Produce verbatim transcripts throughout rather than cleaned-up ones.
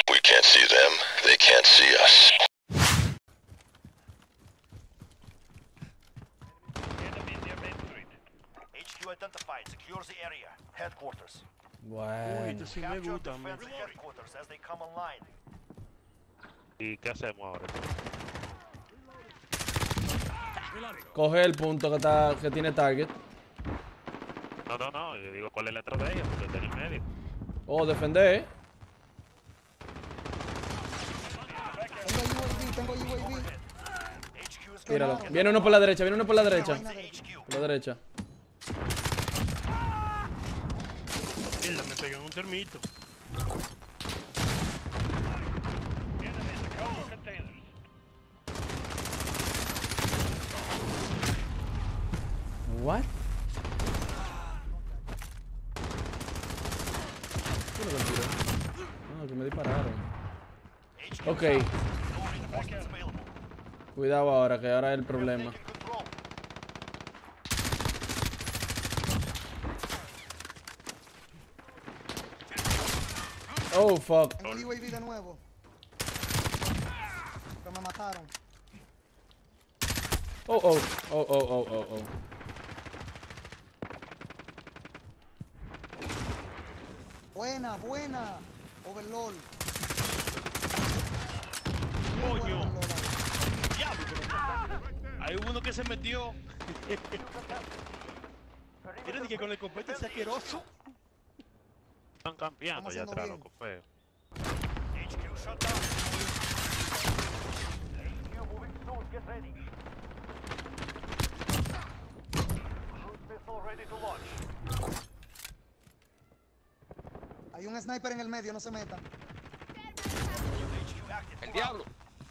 We can't see them, they can't see us. Enemy near Main Street. H Q identified. Secure the area. Headquarters. Uy, Bueno. esto sí me Capture gusta, defense man. the headquarters as they come online. ¿Y qué hacemos ahora? Coge el punto que está que tiene target. No, no, no, yo digo cuál es la estrategia, porque está en el medio. O defender, ¿eh? Tengo U A V, tengo U A V. H Q is Tíralo. Viene uno por la derecha, viene uno por la derecha. H Q. Por la derecha. Mierda, me pegué en un termito. Enemy secure containers. What? ¿Qué es lo que tiró? No, que me dispararon. H Q Ok. is out. No reinforcements available. Cuidado ahora, que ahora es el problema. Taking control. Oh, fuck. Tengo U A V de nuevo. Pero me mataron. Oh, oh, oh, oh, oh, oh, oh. Buena, buena. Overlord. Coño. Overlord. Diablo, pero hay uno que se metió. Mira, dije con el copete ese asqueroso. Están campeando Estamos allá haciendo atrás, bien. loco, feo. H Q shut down. H Q moving soon. Get ready. Cruise missile ready to launch. Hay un sniper en el medio, no se metan. H Q active. ¡El diablo!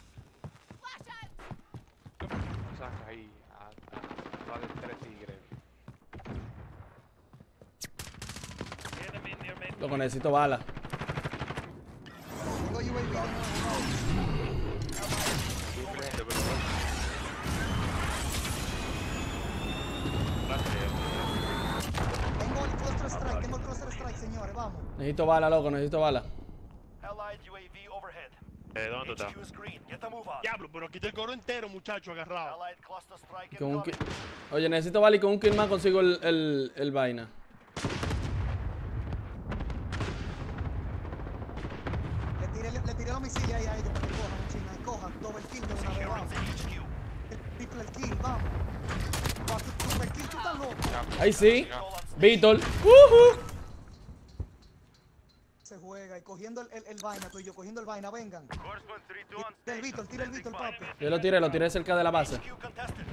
Saca ahí a, a, a de tres tigres. Enemy near Main Loco, necesito bala. Tengo U A V de nuevo. Tengo el cluster strike, tengo el cluster strike, señores, vamos. Necesito bala, loco, necesito bala. Allied U A V overhead. Eh, ¿dónde tú H estás? Q is green. Get the move on. Diablo, pero aquí está el coro entero, muchacho, agarrado. Allied cluster strike Con un incoming. ki- Oye, necesito bala y con un kill más consigo el, el, el vaina. Le tiré, le, le tiré la misilla ahí a ellos para que cojan, china, y cojan. Doble kill de una vez, Securing vamos. the H Q. El triple kill, vamos. Va, tu- Super kill, tú estás loco. Ahí sí. Control on station. Víctor. Uh Se juega y cogiendo el, el, el vaina, tú y yo, cogiendo el vaina, vengan. Tira el Víctor, tira el Víctor, papi. Yo lo tiré, lo tiré cerca de la base. H Q contested.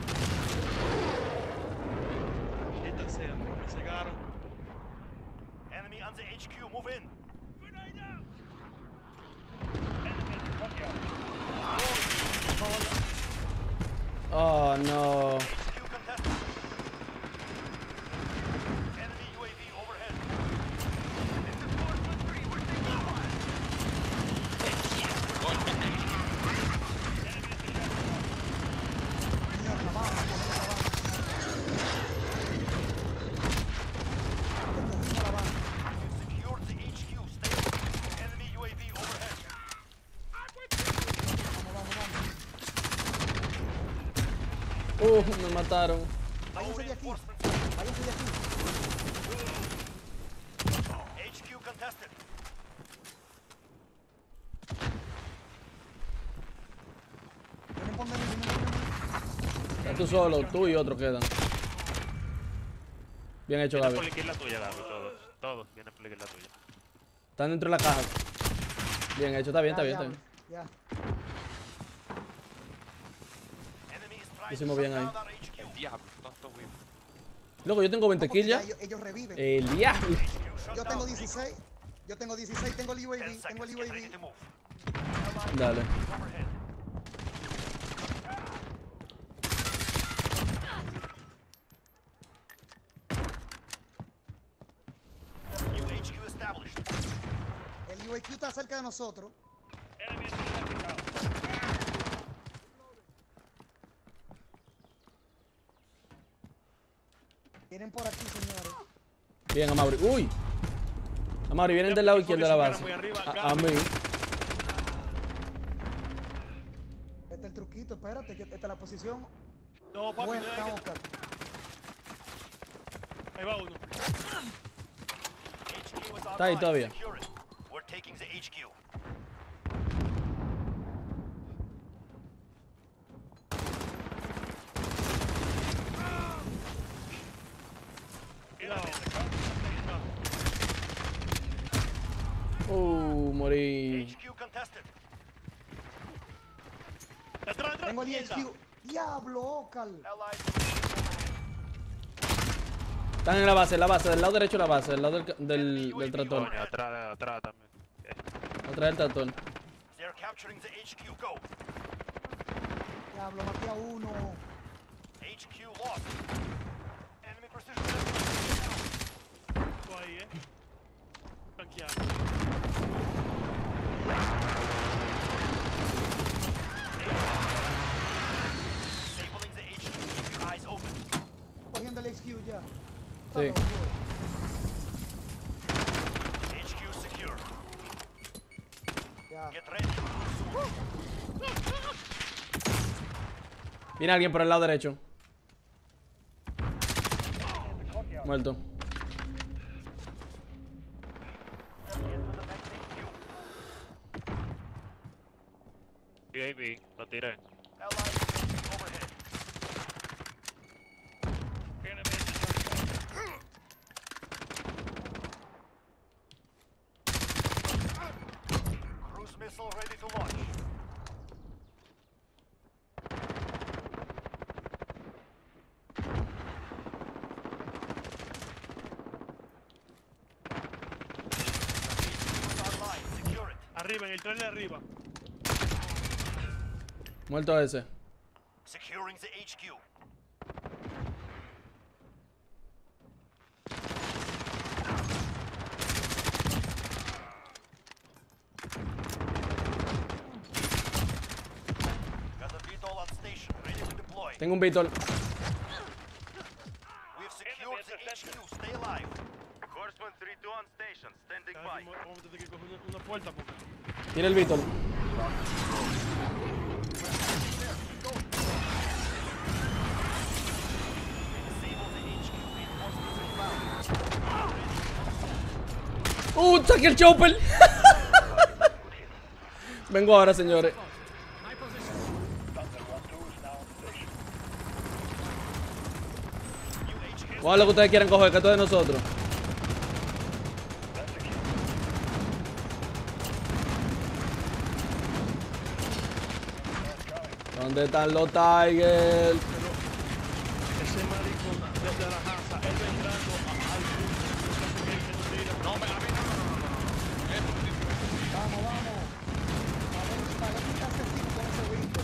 Esta sea, me cegaron. Enemy on the H Q. Move in. Oh, no. H Q contested. Enemy U A V overhead. Mierda, vamos, cogemos la banda. Cogimos la banda. Secured the H Q. Stay. Enemy U A V overhead. Vamos, vamos, vamos. Uh, me mataron. Váyanse de aquí. Váyanse de aquí. H Q contested. Vienen por medio, vienen por medio. Estás tú solo, tú y otro quedan. Bien hecho, Viene Gaby. por la izquierda tuya, Gaby, todos. Todos vienen por la izquierda tuya. Están dentro de la caja. Bien hecho, está bien, está bien, está bien. Ya. Enemy is trying Hicimos to bien shut ahí. down our H Q. Diablo, tanto vivo. Loco, yo tengo veinte Porque kills ya. ellos, ellos reviven. El diablo. H Q shut Yo down. tengo dieciséis. Yo tengo dieciséis, tengo el U A V, ten tengo el seconds. U A Get ready V. to move. Allied Dale. overhead. New H Q established. El U A Q está cerca de nosotros. Enemy is electrical. Vienen por aquí, señores. Bien, Amaury. Uy. Amaury, vienen del lado izquierdo de la base. Muy arriba, A, a mí. Quédate, que esta es la posición. No, papi, Buena, no hay que- Oscar. Ahí va uno. H Q is Está ahí online. todavía. Secure it. We're taking the H Q. Cuidado. Uh, morí. H Q contested. Atrás, atrás. Tengo el mierda. H Q. Diablo, Oscar. Allied. Están en la base, en la base, del lado derecho de la base, del lado del, ca- del, del tractor. Coño, atrás, atrás también. Atrás del tractor. They're capturing the H Q. Go. Diablo, maté a uno. H Q lost. Enemy precision missile. Tú ahí, eh. Tranquilo. Disabling the H Q. Keep your eyes open. Cogiendo el H Q ya. Sí. H Q secure. Ya. Get ready. Viene alguien por el lado derecho. Muerto. U A V, lo tiré. Allied overhead. Cruise missile ready to launch. Online. Secure it. Arriba, en el trailer arriba. Muerto ese. Securing the H Q. Got a V TOL on station, ready to deploy. Tengo un Beetle. We've secured the H Q. Stay alive. Horseman three two on station, standing Cada vez Vamos a tener que coger una, una puerta porque. Tiene el Beetle. Disable the H Q. Reinforcements inbound. ¡Uh! ¡Saqué el chopper! Vengo ahora, señores. New H Q. Vamos a lo que ustedes quieran coger, que esto es de nosotros. ¿Dónde están los Tigers? Ese maricón desde la casa, él va entrando a- al punto. No me la vi, no, no, no, no. Vamos, vamos. A ver, para ver qué hace tipo con ese Winter.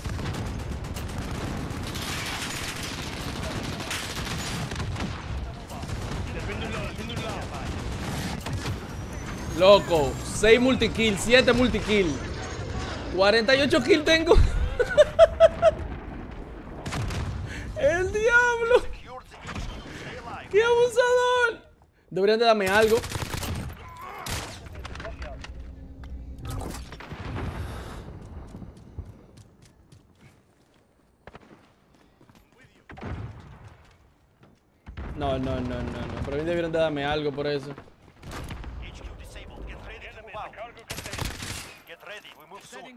Defiende un lado, defiende un lado. Loco, seis multikill, siete multikill. cuarenta y ocho kills tengo. El diablo. Secured the H Q. Stay alive. ¡Qué abusador! Deberían de darme algo. No, no, no, no, no. Pero bien debieron de darme algo por eso. H Q disabled. Get ready to move out. Get ready. We move soon.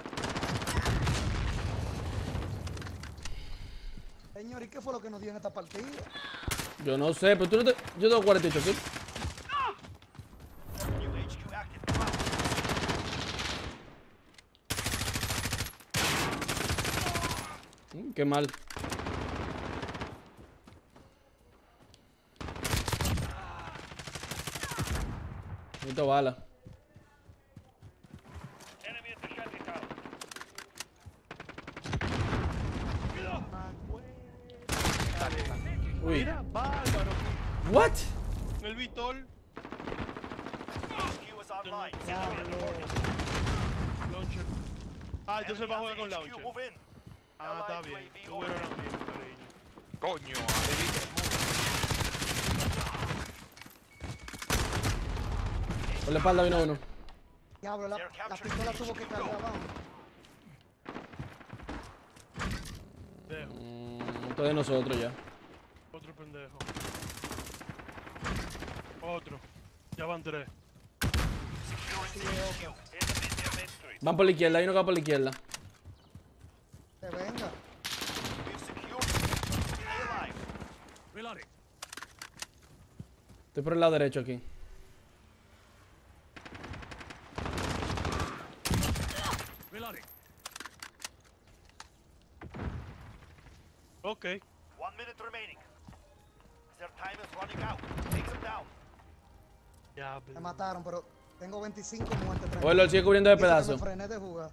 Señor, ¿y qué fue lo que nos dio en esta partida? Yo no sé, pero tú no te... Yo tengo cuarenta y ocho kills. New H Q active. Move out. Mm, qué mal. Necesito bala. Uy. Mira, bárbaro. What? El Vitol. H Q is online. Launcher. Ah, entonces va a jugar con H Q, launcher. move in. Ah, está bien. Tú eres ahora mismo, cariño. Coño, Adelita. Por la espalda vino uno. Diablo, la, la pistola tuvo que cargar, vamos. Dejo. Mm, esto es de nosotros ya. Otro pendejo. Otro. Ya van tres. Van por la izquierda, hay uno que va por la izquierda. Que venga. We've secured. Stay alive. Reloading. Estoy por el lado derecho aquí. Reloading. Ok. One minute remaining. Their time is running out. Take them down. Ya, Me mataron, pero tengo veinticinco muertes. Oye, lo sigue cubriendo de Dice que pedazos. Me frené de jugar.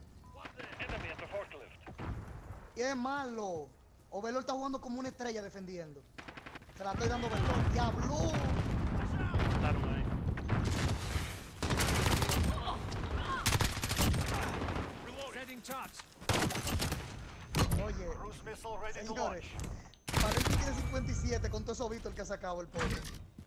Y es malo. Overlord está jugando como una estrella defendiendo. Se la estoy dando a Overlord. ¡Diablo! Mataron ahí. Oye, Cruise missile ready to señores, launch. parece que tiene cincuenta y siete con todo eso visto el que ha sacado el pobre.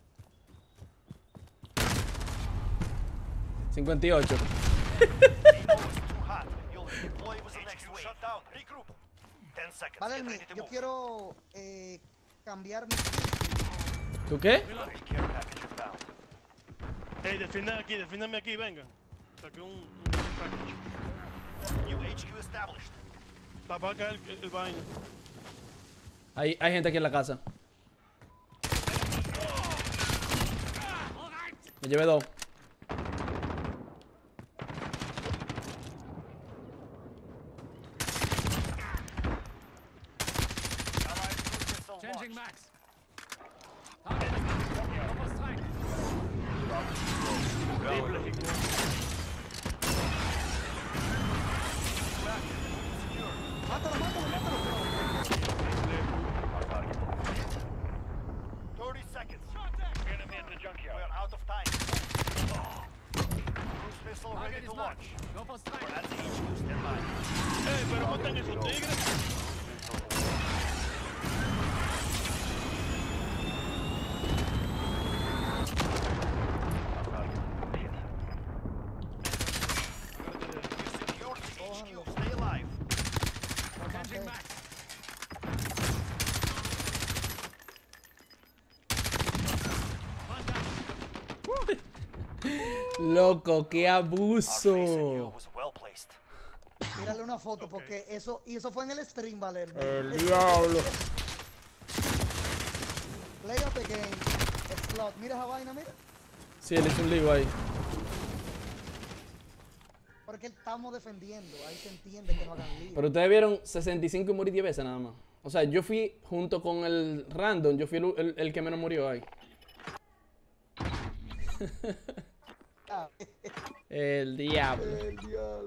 cincuenta y ocho. Too hot. You'll deploy with the next wave. Shut down. Regroup. Ten seconds. Vale, Get mi- ready to yo move. quiero eh, cambiar mi... ¿Tú qué? Friendly care package inbound. Ey, defiendan aquí, defiéndanme aquí, vengan. Saqué un, un package. New H Q established. Va va a caer el, el vaina. Hay, hay gente aquí en la casa. Me llevé dos. Allied cruise missile launched. Max. ¡Mátalo, mátalo, mátalo! thirty seconds. Enemy at the junkyard. We are out of time. Cruise missile ready to launch. That's H Q. Stand by. Ey, pero maten esos tigres. We've secured the H Q. Stay alive. Loco, qué Our face in you abuso. was well placed. Tírale una foto porque eso... Y eso fue en el stream, Valer. El diablo. Play up the game. Slot. Mira esa vaina, mira. Sí, él hizo un lío ahí. Porque estamos defendiendo. Ahí se entiende que no hagan lío. Pero ustedes vieron sesenta y cinco y morí diez veces nada más. O sea, yo fui junto con el random, yo fui el, el- el que menos murió ahí. Ah, El diablo. el diablo.